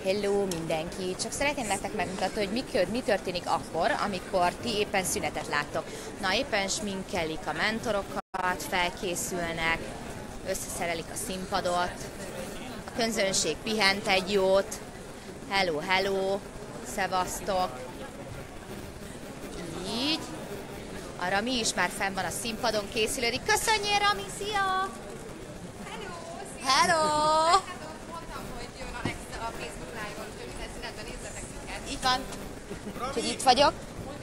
Hello mindenki! Csak szeretném nektek megmutatni, hogy mi történik akkor, amikor ti éppen szünetet láttok. Na, éppen sminkelik a mentorokat, felkészülnek, összeszerelik a színpadot, a közönség pihent egy jót. Hello, hello! Szevasztok! Így. A Rami is már fenn van a színpadon, készülődik. Köszönjél, Rami! Szia! Hello! Hello! Mondtam, hogy jön a Facebook Live-on, úgyhogy minden szünetben nézzetek minket. Itt van. Úgyhogy itt vagyok.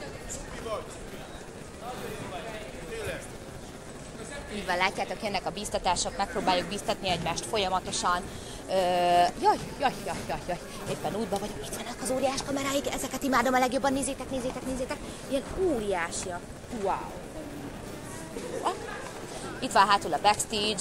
Így van, látjátok, jönnek a bíztatások, megpróbáljuk bíztatni egymást folyamatosan. Jaj, éppen útban vagyok, itt vannak az óriás kameráik, ezeket imádom a legjobban, nézzétek. Ilyen óriásiak. Wow. Itt van hátul a backstage.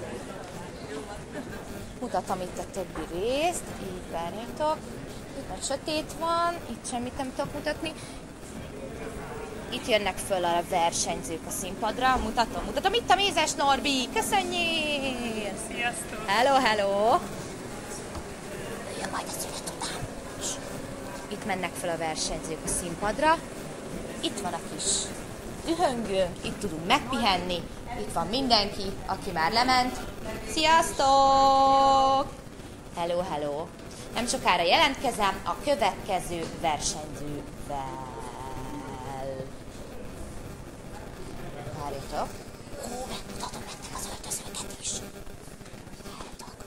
Mutatom itt a többi részt, így várjatok. Itt már sötét van, itt semmit nem tudok mutatni. Itt jönnek föl a versenyzők a színpadra, mutatom. Itt a Mézes Norbi, köszönjél! Sziasztok! Hello! Jön majd a szünet után. Itt mennek föl a versenyzők a színpadra. Itt van a kis dühöngőnk, itt tudunk megpihenni. Itt van mindenki, aki már lement. Sziasztok! Hello! Nem sokára jelentkezem a következő versenyzővel. Várjatok. Megmutatom nektek az öltözőket is. Várjatok.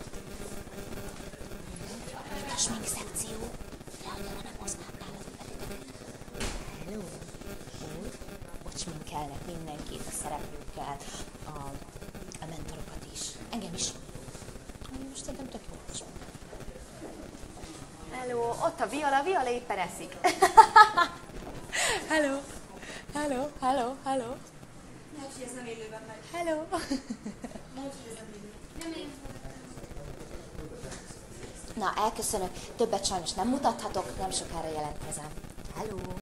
Itt a smink szekció. Jaj, nem mozdám nálatok. Hello! Ott sminkelnek mindenkit, a szereplőket, a mentorokat is. Engem is. Most szerintem tök jó is. Hello! Ott a Viola éppen eszik. Hello! Most, hogy ez nem élőben megy. Hello! Most, hogy ez nem élő. Nem én. Na, elköszönök. Többet sajnos nem mutathatok, nem sokára jelentkezem. Hello!